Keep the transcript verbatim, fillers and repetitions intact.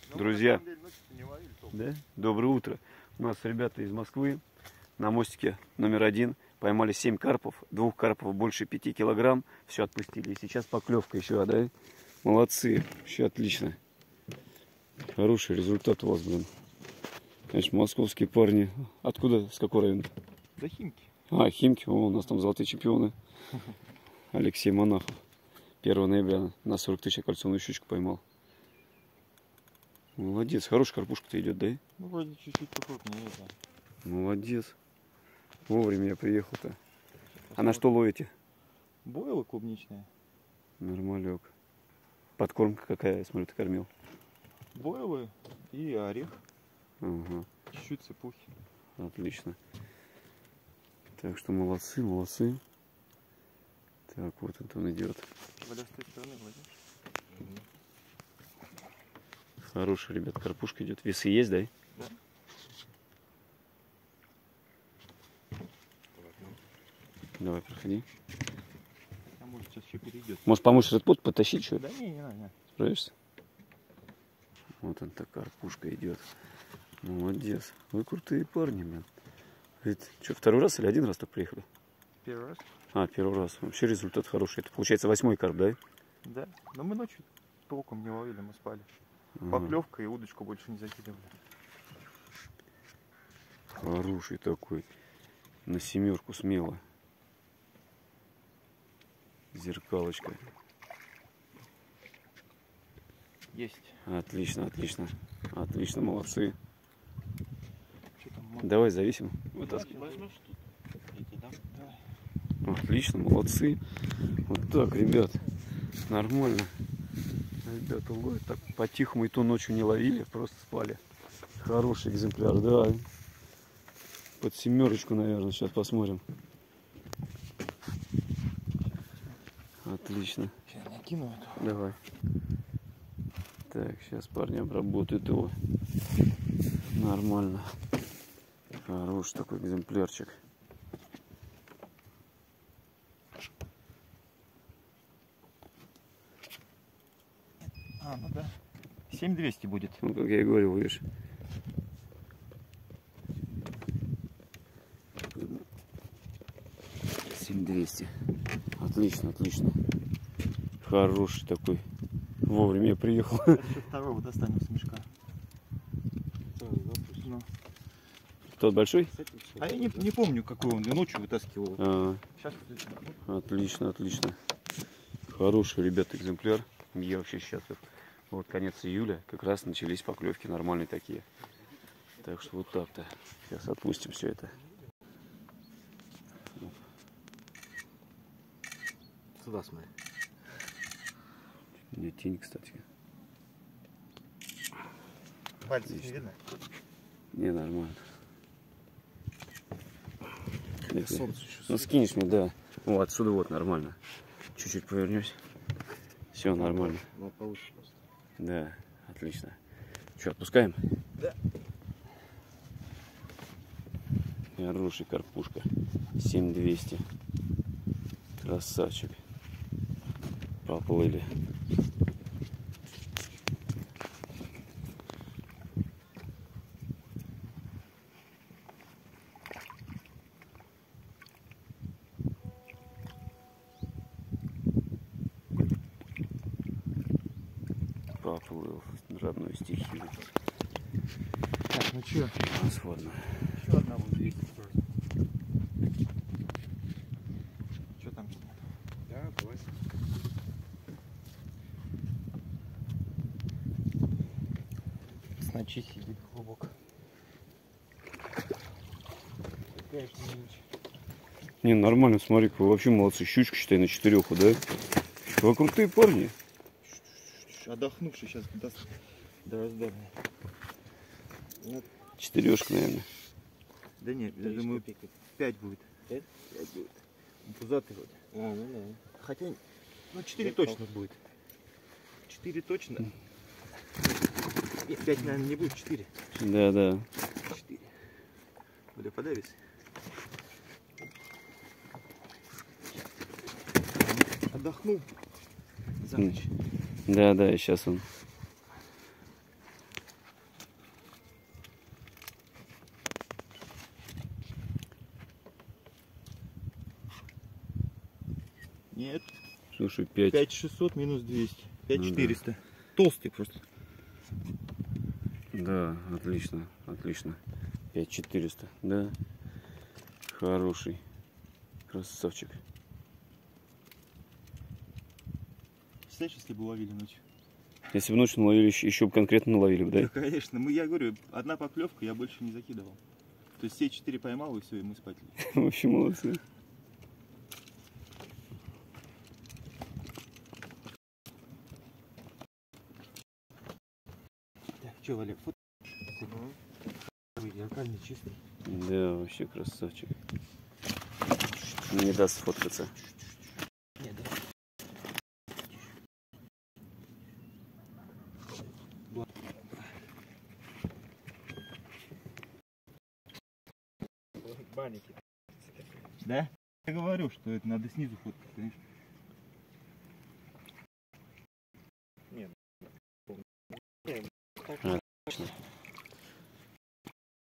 Друзья, да? Доброе утро. У нас ребята из Москвы на мостике номер один поймали семь карпов. Двух карпов больше пяти килограмм. Все отпустили. И сейчас поклевка еще, да? Молодцы. Все отлично. Хороший результат у вас, блин. Конечно, московские парни. Откуда? С какого района? Да Химки. А, Химки. О, у нас там золотые чемпионы. Алексей Монахов. первого ноября на сорок тысяч кольцовую щучку поймал. Молодец. Хорошая карпушка-то идет, да? Ну, вроде чуть-чуть покрупнее, да. Молодец. Вовремя я приехал-то. А на что ловите? Бойлы клубничные. Нормалек. Подкормка какая, я смотрю, ты кормил? Бойлы и орех. Ага. Чуть-чуть цепухи. Отлично. Так что молодцы, молодцы. Так, вот это он идет. Валя с той стороны, Владимир. Хороший, ребят, карпушка идет. Весы есть, да? Да. Давай, проходи. А может сейчас еще перейдет. Может помочь этот путь потащить что-то? Да не, не надо. Не. Справишься? Вот он, так карпушка идет. Молодец. Вы крутые парни, блин. Ведь, что, второй раз или один раз только приехали? Первый раз. А, первый раз. Вообще результат хороший. Это получается восьмой карп, да? Да. Но мы ночью толком не ловили, мы спали. Ага. Поклевка и удочку больше не закидывали. Хороший такой. На семерку смело. Зеркалочка. Есть. Отлично, отлично. Отлично, молодцы. Что там? Давай зависим. Вытаскивай. Возьмешь тут? Эти, да? Давай. Отлично, молодцы. Вот так, ребят. Нормально. Ребята ловят так по-тихому, и то ночью не ловили, просто спали. Хороший экземпляр, да. Под семерочку, наверное, сейчас посмотрим. Отлично. Сейчас накину эту. Давай. Так, сейчас парни обработают его. Нормально. Хороший такой экземплярчик. А, ну да. семь двести будет. Ну, как я и говорил, видишь. семь двести. Отлично, отлично. Хороший такой. Вовремя я приехал. Сейчас второго достанем с мешка. Ну. Тот большой? А я не, не помню, какой он. И ночью вытаскивал. А, Сейчас включим. отлично, отлично. Хороший, ребята, экземпляр. Я вообще счастлив. Вот конец июля, как раз начались поклевки нормальные такие. Так что вот так-то. Сейчас отпустим все это. Сюда смотри. Нет, тень, кстати. Пальцы не видно? Не, нормально. Солнце еще. Ну скинешь мне, да. Вот отсюда вот нормально. Чуть-чуть повернусь. Все нормально. Ну, получше просто. Да, отлично. Что, отпускаем? Да. Хороший карпушка. семь двести. Красавчик. Поплыли. Поплыл родной стихии. Так, ну что? Превосходно. Еще одна вот здесь. Что там? Да, давай. Значит, сидит глубоко. Не, нормально, смотри, вы вообще молодцы. Щучку, считай, на четыреху, да? Вы крутые парни. Отдохнувший сейчас даст до раздора. Четырешка, наверное. Да нет, я думаю, пять будет. Пять? Пять будет. Пузатый вроде. А, ну да. Хотя, ну четыре точно будет. Четыре точно. Нет, пять, наверное, не будет, четыре. Да, да. Четыре. Бля, подавись. Отдохнул за ночь. Да, да, и сейчас он Нет. Слушай, пять. пять шестьсот минус двести. пять четыреста. Ну, да. Толстый просто. Да, отлично, отлично. пять четыреста, да. Хороший. Красавчик. Представляешь, если бы ловили ночью? Если бы ночью наловили, еще, еще бы конкретно наловили бы, да? Да, конечно. Мы, я говорю, одна поклевка, я больше не закидывал. То есть все четыре поймал, и все, и мы спать легли. Вообще молодцы. Так, что, Валер, фото? Зеркальный, чистый. Да, вообще красавчик. Не даст сфоткаться. Не, да. Да? Я говорю, что это надо снизу фоткать, конечно.